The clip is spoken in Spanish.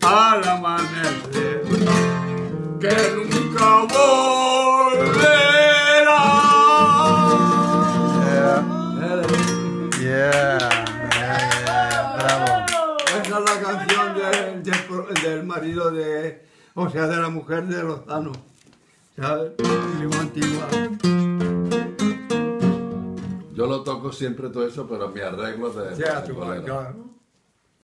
al amanecer, que nunca volverá. Bravo. Esa es la canción del marido de, o sea, de la mujer de Lozano, ¿sabes? Lima Antigua. Yo lo toco siempre todo eso, pero mi arreglo de Sí, a tu bolero. claro.